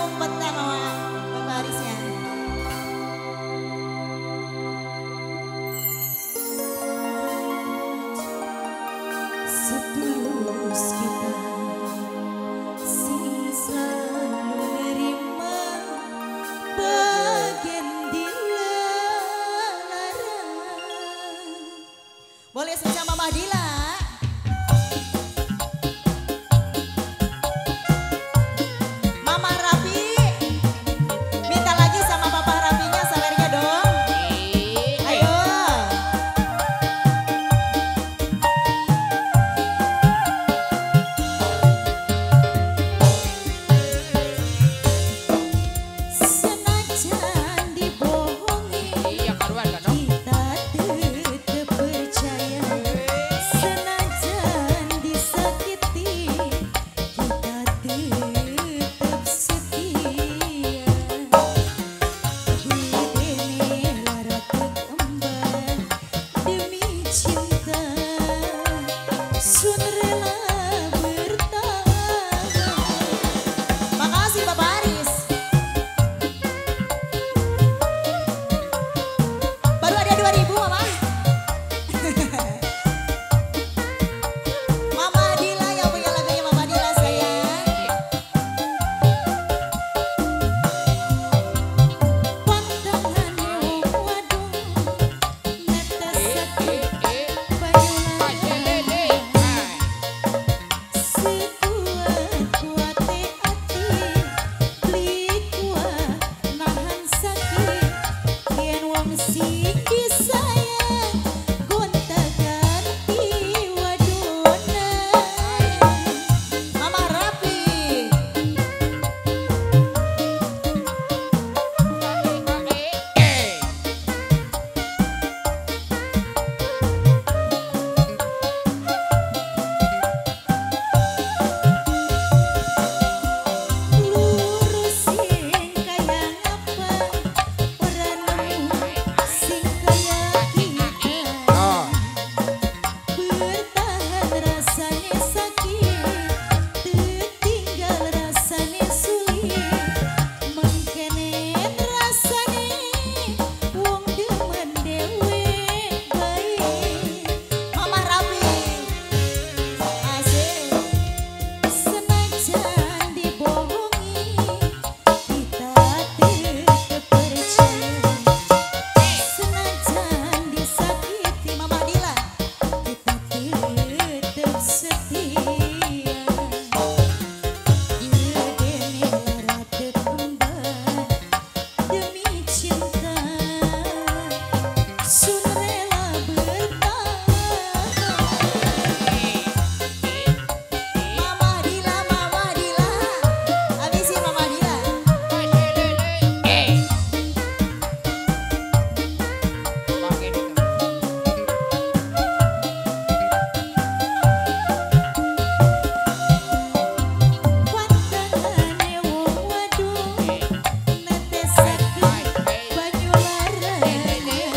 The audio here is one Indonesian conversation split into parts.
petang sama Bapak Arisnya. Setulus kita sing selalu nerima bagian dilarang. Boleh saja Mama Dila. Mama Rapi minta lagi sama Papa Rapinya sawernya dong. Ayo. Senajan dibohongi kita tetap percaya. Senajan disakiti kita tetap setia. Bedene lara kekembar demi cinta sun rela bertahan. Makasih Bapak Aris. Baru ada 2000 Mama. Mama Dila yang punya lagunya Mama Dila sayang. Pantangannya waduh netes sakit banyulangan. Sekuat-kuate ati beli kuat nahan sakit. Yen wong sing disayang gonta-ganti wadona. Mama Rapi. Lurusin kayak apa orang nemu sing kayak kita. Bertahan rasanya sakit, tertinggal rasanya sulit. Mengkenen rasanya wong demen dewek baik. Mama Rapi. Asik. Senajan dibohongi kita tetap percaya. Senajan disakiti Mama Dila kita tetap setia. Bedene lara kekembar demi cinta sun rela bertahan. Mama Dila, habisin Mama Dila. Pantangannya wong waduh netes sakit banyulangan.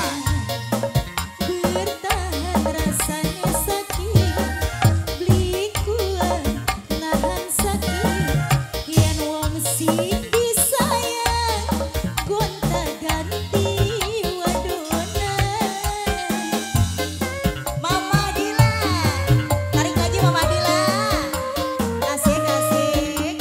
Bertahan rasanya sakit beli kuat nahan sakit. Yen wong sing disayang gonta-ganti wadona. Mama Dila, tarik lagi Mama Dila. Asik asik.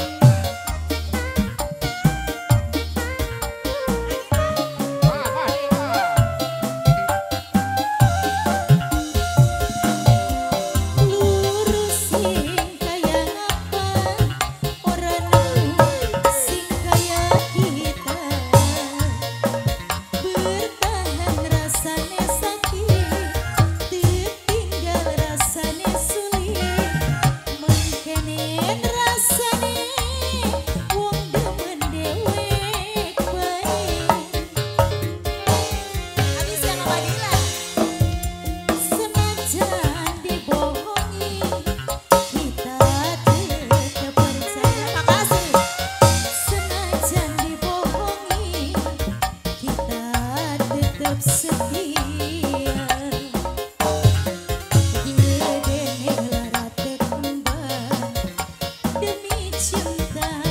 Lurusin kayak apa orang nemu sing kayak kita. Bertahan rasanya sakit, tertinggal rasanya sulit. Mengkenen rasanya wong demen dewek baik. Habis ya Mama Dila. Senajan dibohongi kita tetap percaya. Makasih. Senajan dibohongi kita tetap setia. Bedene lara kekembar demi cinta